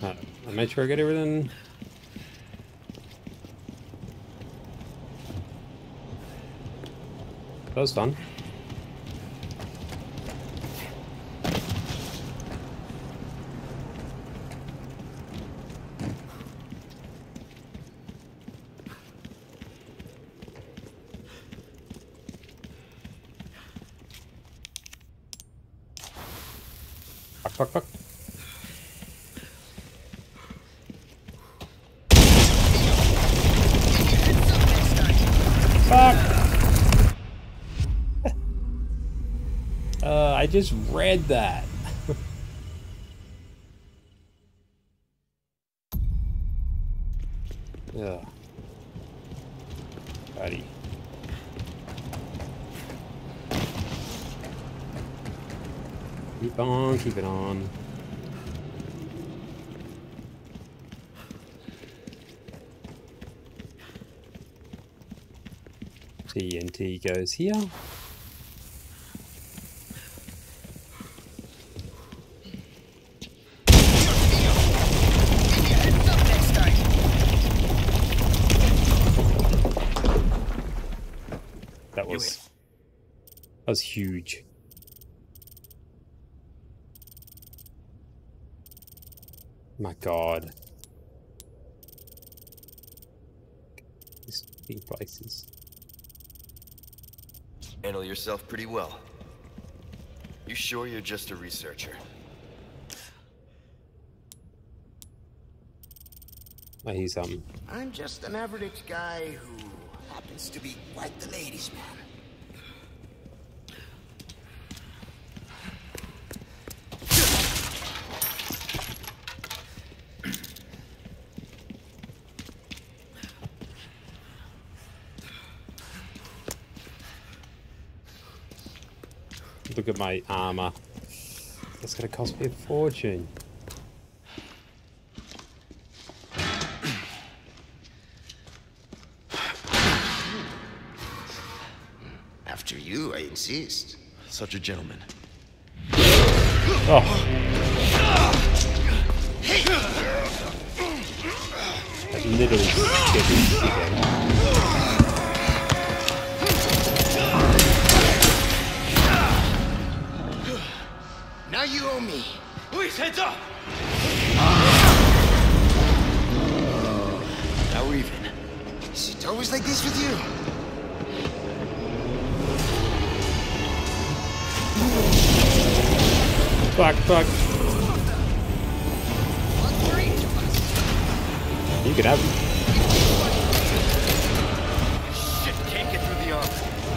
I made sure I get everything. That was fun. Fuck, fuck, fuck. Fuck! I just read that. Yeah. Buddy. Keep on, keep it on. TNT goes here. That was huge. My God. These big places. Handle yourself pretty well. You sure you're just a researcher? I hear something. I'm just an average guy who happens to be quite the ladies' man. Look at my armor. That's gonna cost me a fortune. After you, I insist. Such a gentleman. Oh. That literally scared me again. Now you owe me. Please, heads up! Now we're even. Is it always like this with you? Fuck, fuck. You can have him. Shit, can't get through the armor.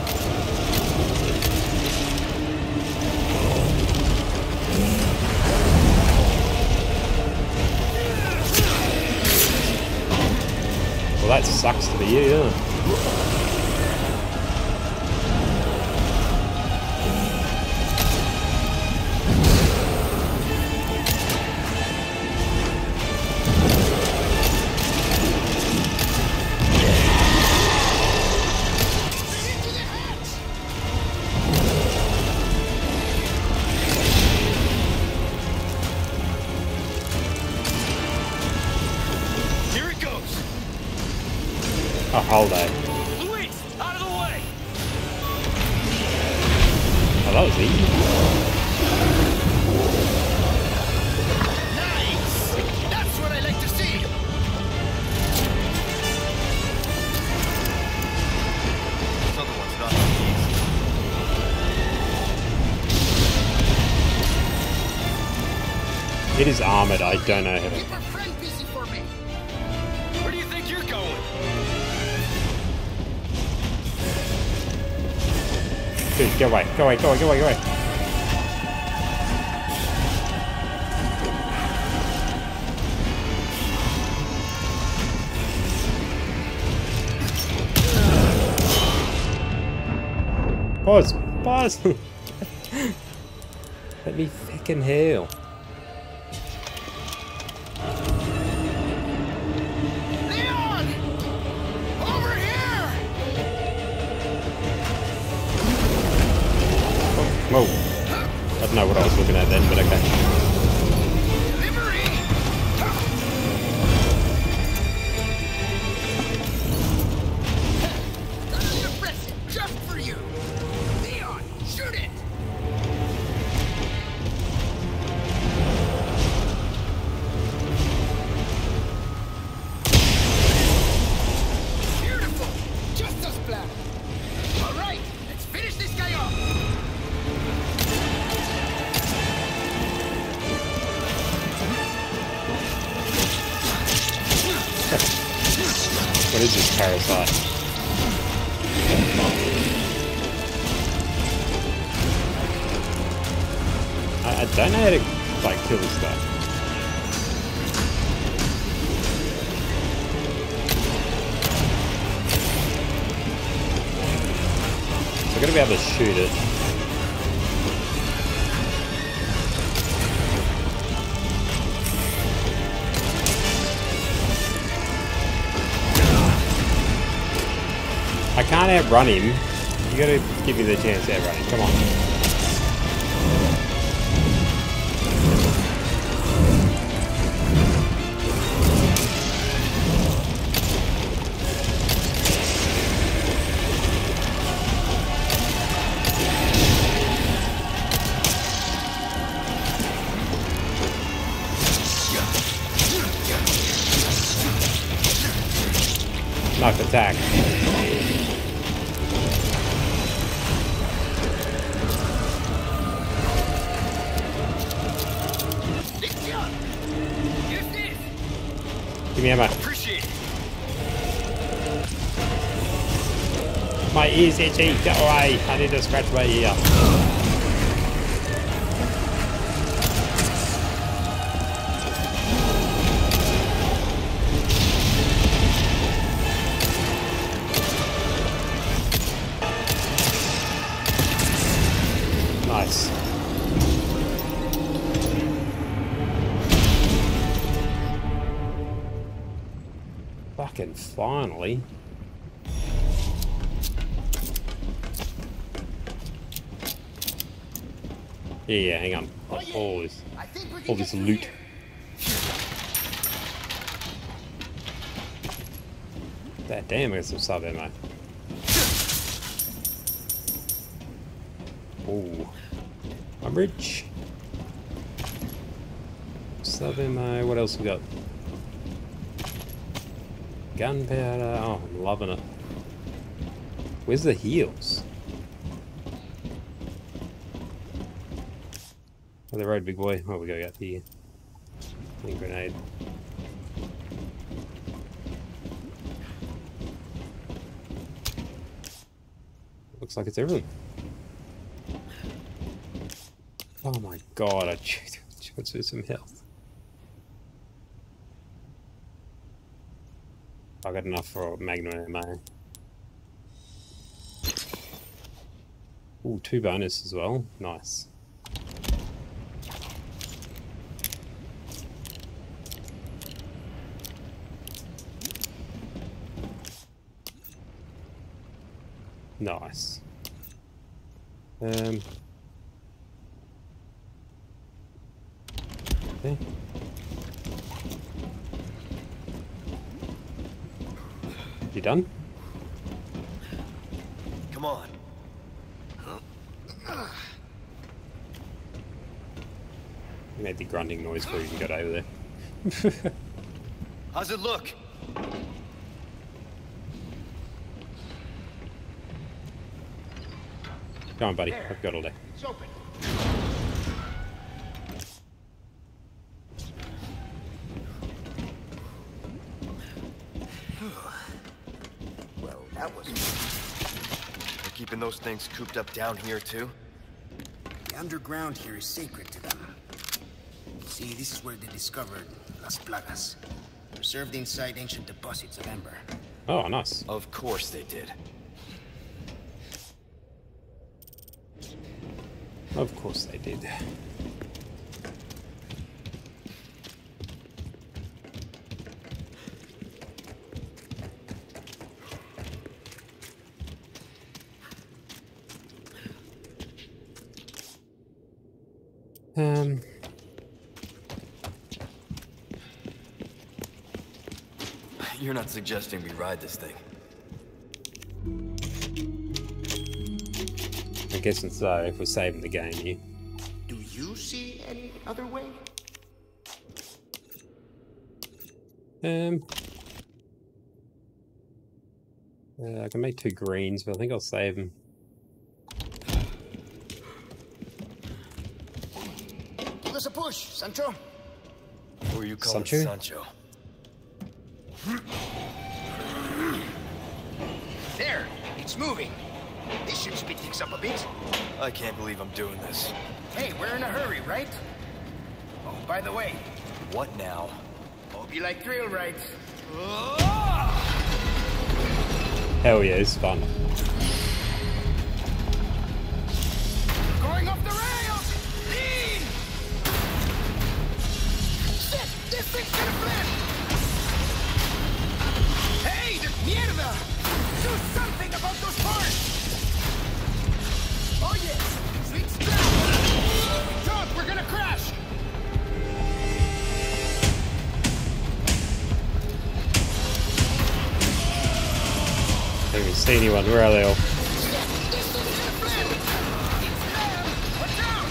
Well, that sucks to be you, doesn't it? Here it goes! A holiday. Luis, out of the way! Oh, that was easy. Nice! That's what I like to see! This other one's not so easy. It is armored. I don't know how to. Keep our friend busy for me! Where do you think you're going? Dude, go away. Go away. Go away. Go away. Go away. Pause. Pause. Let me fucking heal. Leon! Over here! Whoa. I don't know what I was looking at then, but okay. Delivery! What is this parasite? I don't know how to like kill this stuff. So I'm gonna be able to shoot it. I can't outrun him. You gotta give me the chance to outrun him. Come on. Knocked attack. Give me ammo. Appreciate it. My ear's itchy. Get away. I need to scratch my ear. Nice. Fucking finally. Yeah, hang on. All this loot. That damn, I got some sub ammo. Oh, I'm rich. Sub ammo. What else we got? Gunpowder. Oh, I'm loving it. Where's the heals? Oh, the road, big boy. Oh, we gotta go up here. And grenade. Looks like it's everything. Oh my god, I just through some health. I got enough for magnum ammo. Ooh, 2 bonus as well. Nice. Nice. Okay. You done? Come on. You made the grunting noise before you even got over there. How's it look? Come on, buddy. I've got all day. It's open. Well, that was... They're keeping those things cooped up down here, too? The underground here is sacred to them. See, this is where they discovered Las Plagas, preserved inside ancient deposits of Ember. Oh, nice. Of course they did. Of course they did. You're not suggesting we ride this thing? I guess it's so if we're saving the game here. Do you see any other way? I can make 2 greens, but I think I'll save them. Give us a push, Sancho. Who are you calling Sancho? Sancho? There, it's moving. This should speed things up a bit. I can't believe I'm doing this. Hey, we're in a hurry, right? Oh, by the way, What now? hope you like thrill rides. Hell yeah, it's fun. Going off the rails! Lean! Shit! This thing's gonna flip! Hey, the mierda! Do something about those parts! Oh yes! Sweet strap! Don't, we're gonna crash! I don't even see anyone. Where are they all? Shit! This thing's gonna flip! It's there! Watch out!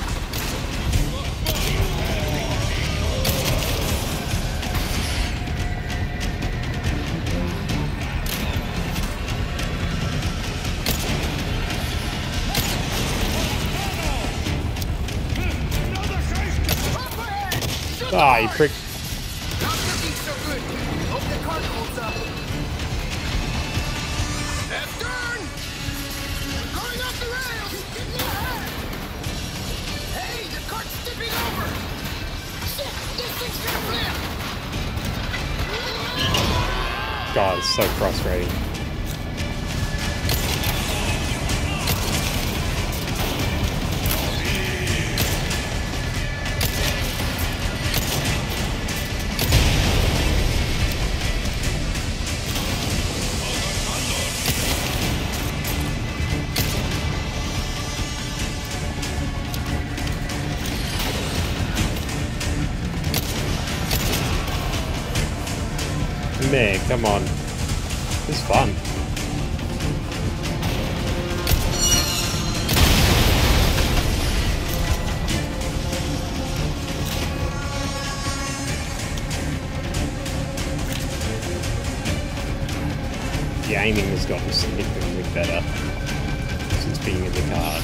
Up ahead! Shoot Ah, the you car! prick. Not looking so good. Hope the car holds up. Left turn! We're going off the rails! Get me ahead! Hey, the cart's tipping over! Shit, this thing's gonna flip! God, it's so frustrating. Man, come on. This is fun. The aiming has gotten significantly better since being in the car.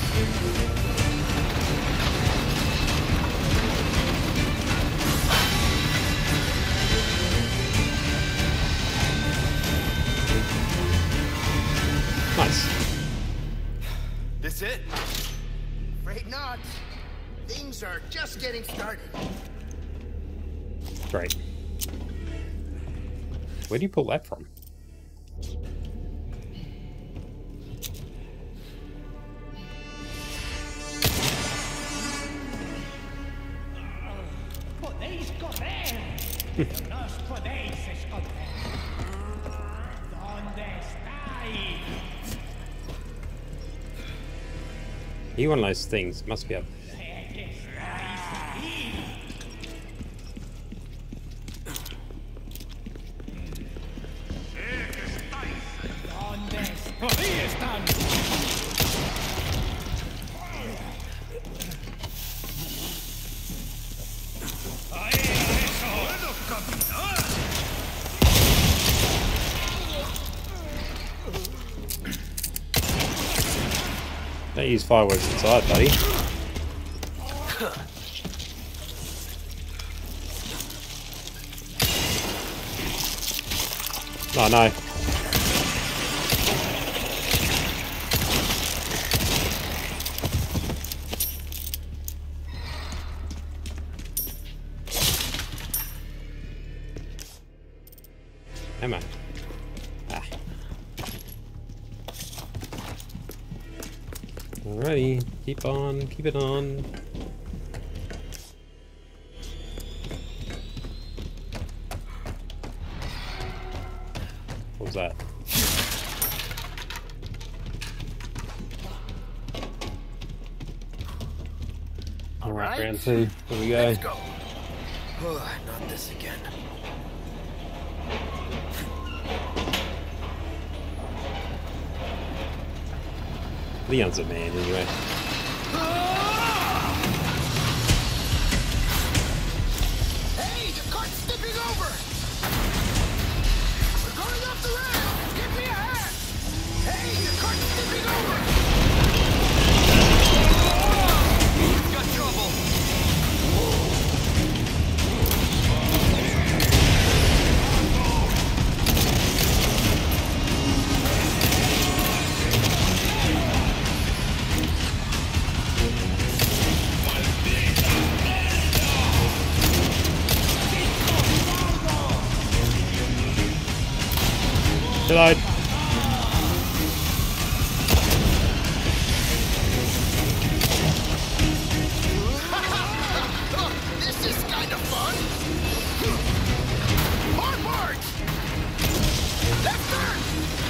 Nice. This it? Afraid not. Things are just getting started. Great. Where do you pull that from? Podéis correr, pero no os podéis esconder. ¿Dónde estáis? You one of those things must be up. Sé que estáis aquí. ¿Dónde estáis? ¡Ahí están! ¡Ahí, eso! ¡Puedo caminar! Don't use fireworks inside, buddy. Oh no. Am I? Ah. Alrighty, keep on, keep it on. What was that? Alright, right. round two. Here we go. Let's go. Not this again. Leon's a man anyway. Hey, the cart's tipping over! We're going off the rail! Give me a hand! Hey, the cart's tipping over! Got trouble! Reload. This is kind of fun. Hard. Left turn.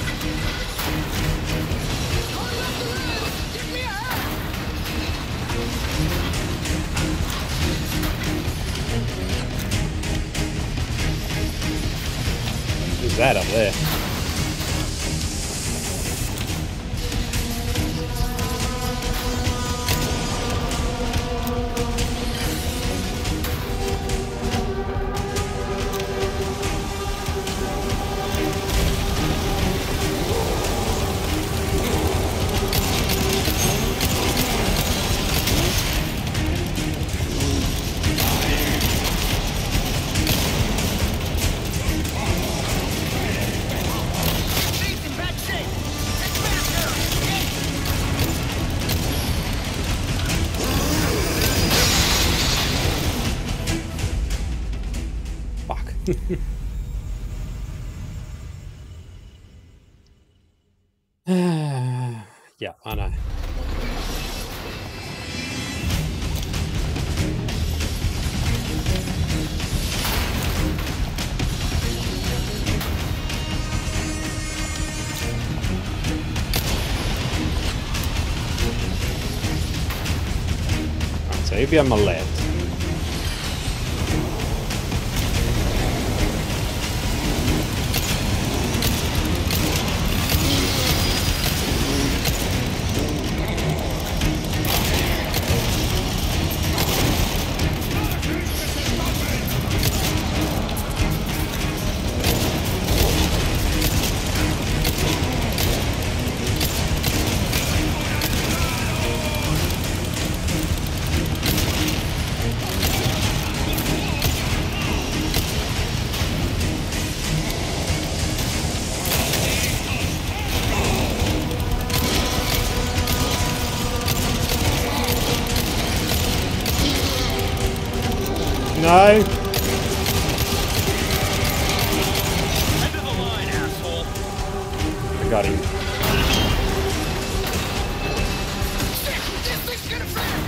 Going off the rails. Give me a hand. Who's that up there? She's in bad shape. It's faster. Fuck. Yeah, I know. Right, so he'll be on my left. No. End of the line, asshole. I got him. Shit, this thing's gonna flip.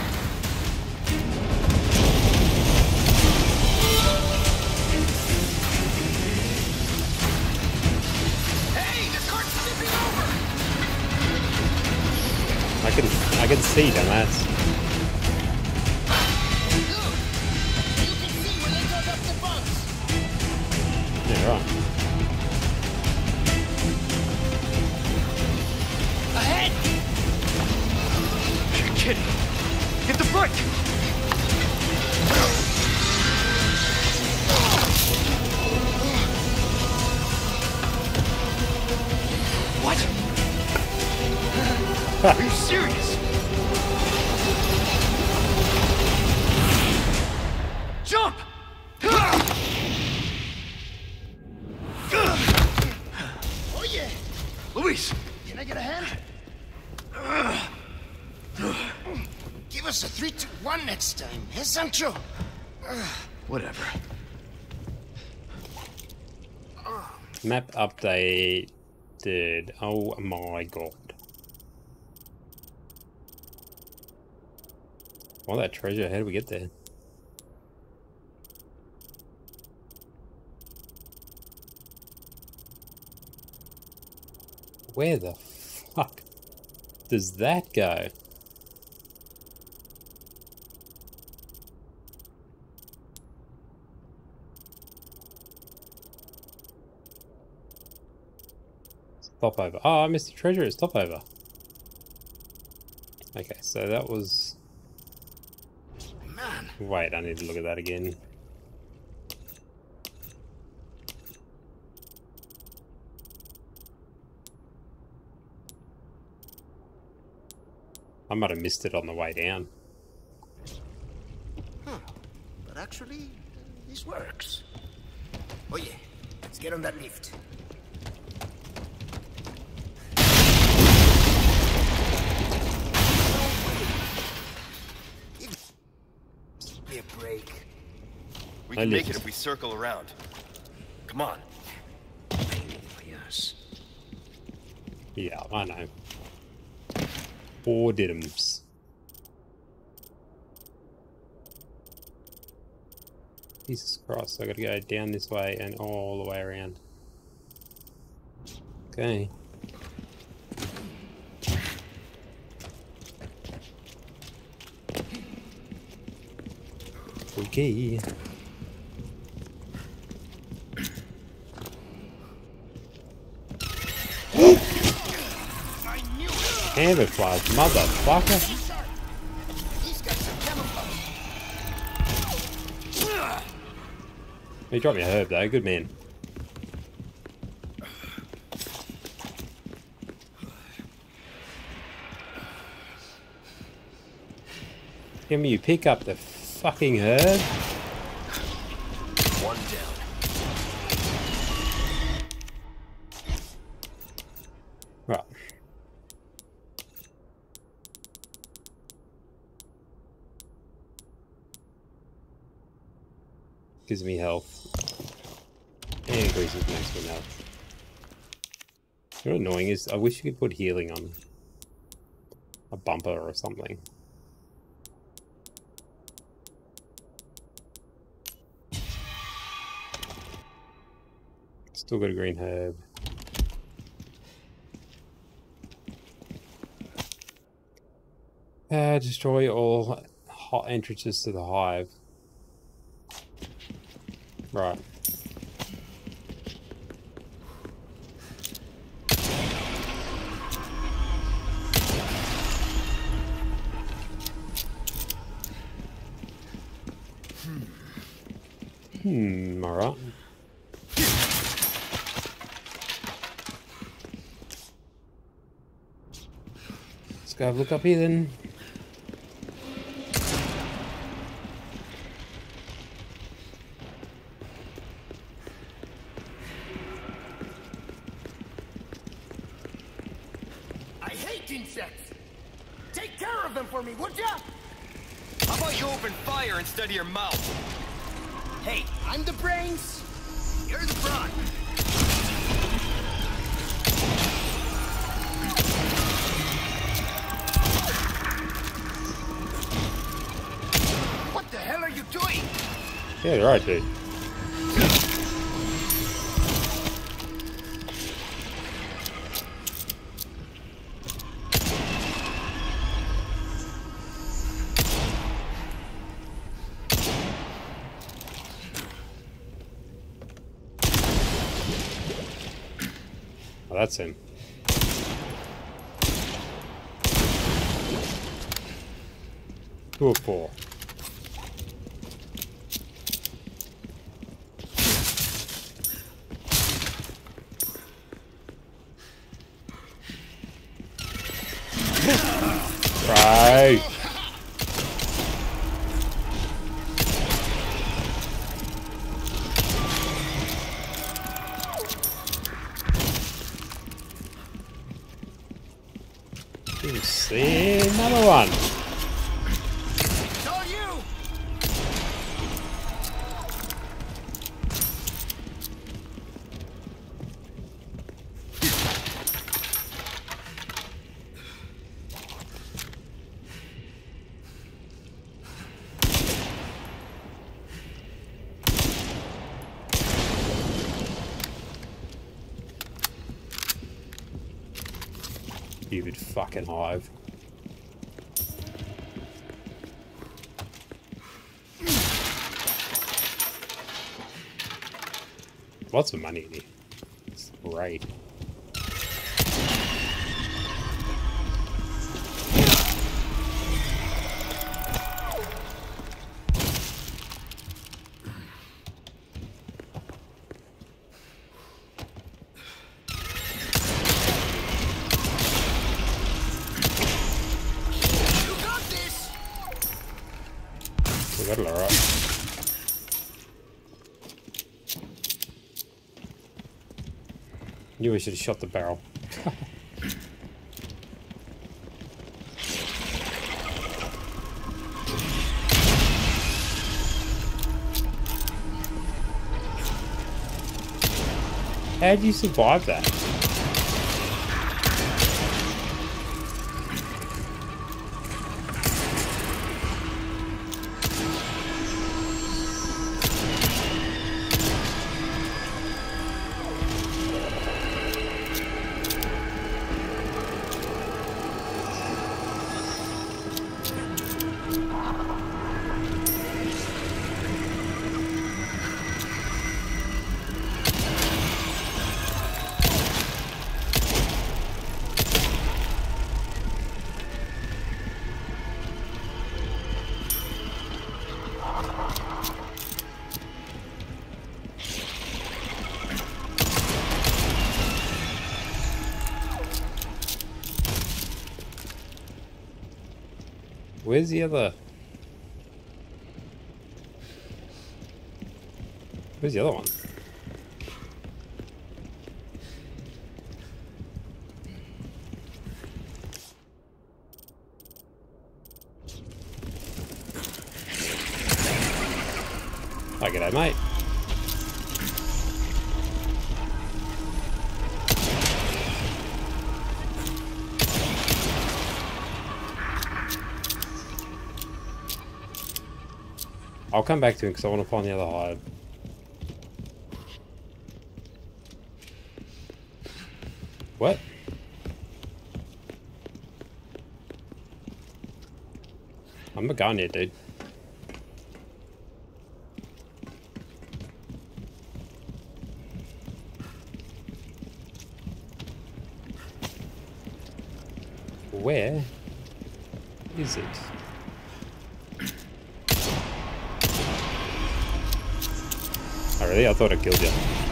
Hey, the cart's tipping over. I can see dumbass. Look, you can see where they dug up the bunks. Yeah, right. Ahead. You're kidding. Hit the brake. What? Are you serious? Jump! Oh yeah. Luis! Can I get a hand? Give us a 3-2-1 next time, eh, Sancho? Whatever. Map updated. Oh my god. All that treasure, how do we get there? Where the fuck does that go? Stopover. Oh, I missed the treasure at stopover. Okay, so that was... Man, Wait, I need to look at that again. I might have missed it on the way down. but actually, this works. Oh yeah, let's get on that lift. Give me a break. We I can make lift. it if we circle around. Come on. Yes. Yeah, I know. 4 diddums. Jesus Christ, I gotta go down this way and all the way around. Okay. Okay. Camouflage, motherfucker. He's got some camouflage. He dropped me a herb though, good man. Can you pick up the fucking herb? One down. Right. Gives me health. And increases maximum health. You know what annoying is? I wish you could put healing on a bumper or something. Still got a green herb. Destroy all hot entrances to the hive. Right. Alright. Let's go have a look up here then. I hate insects. Take care of them for me, would ya? How about you open fire instead of your mouth? Hey, I'm the brains. You're the brawn. What the hell are you doing? Yeah, you're right, dude. Oh, that's him. Two or four. Right. See another one. It's all you. Stupid fucking hive. Lots of money in here. It's great. You got this. We got it all right. Knew we should have shot the barrel. How'd you survive that? Where's the other? Where's the other one? Oh, g'day, mate. I'll come back to him because I want to find the other hive. What? I'm a gun here, dude. Where is it? Oh, really? I thought I killed you.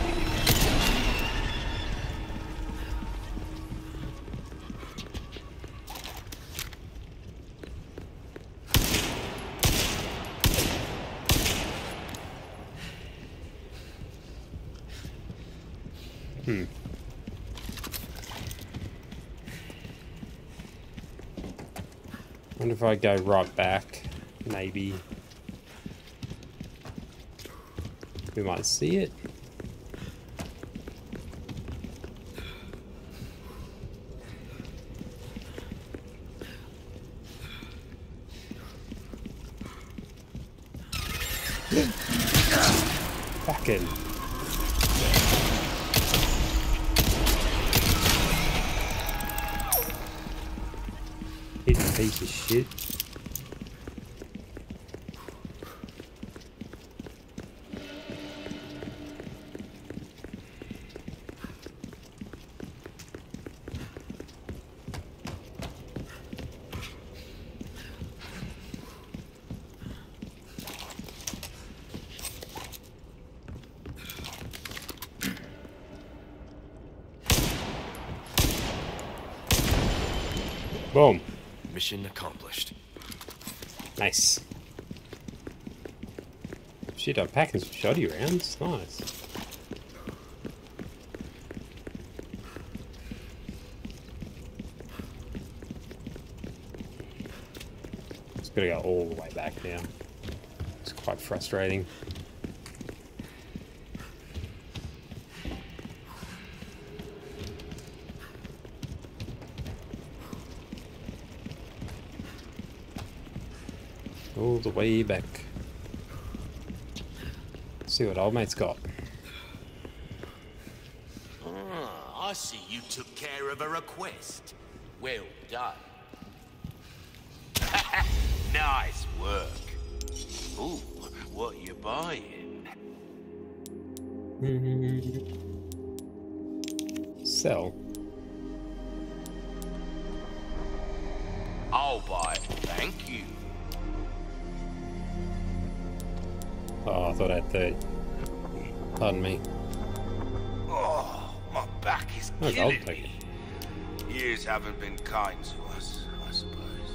Wonder if I go right back, maybe we might see it. Fucking. Hidden piece of shit. Boom. Mission accomplished. Nice. Shit, I'm packing some shoddy rounds. Nice. Just gotta go all the way back now. It's quite frustrating. All the way back. See what old mate's got. I see you took care of a request. Well done. Nice work. Ooh, what you buying? Sell. I'll buy it, thank you. Oh, I thought I had 30. Pardon me. Oh, my back is Oh, I'll killing take me. Years haven't been kind to us, I suppose.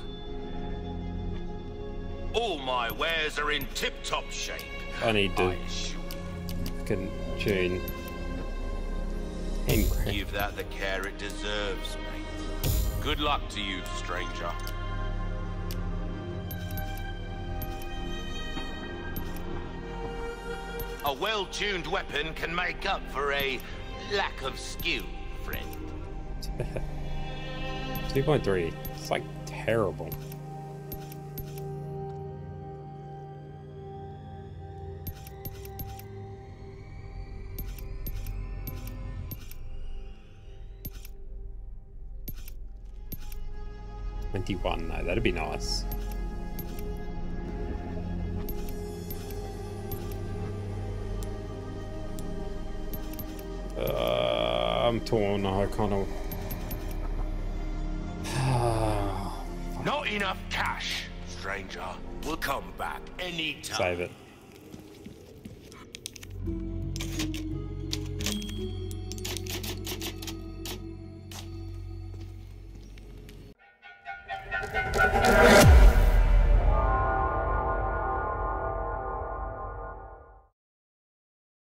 All my wares are in tip-top shape. I need to assure fucking tune. 10 grand. Give that the care it deserves, mate. Good luck to you, stranger. A well-tuned weapon can make up for a lack of skill, friend. 2.3. It's like terrible. $21, no, that'd be nice. I'm torn. I kind of. Not enough cash, stranger. We'll come back anytime. Save it.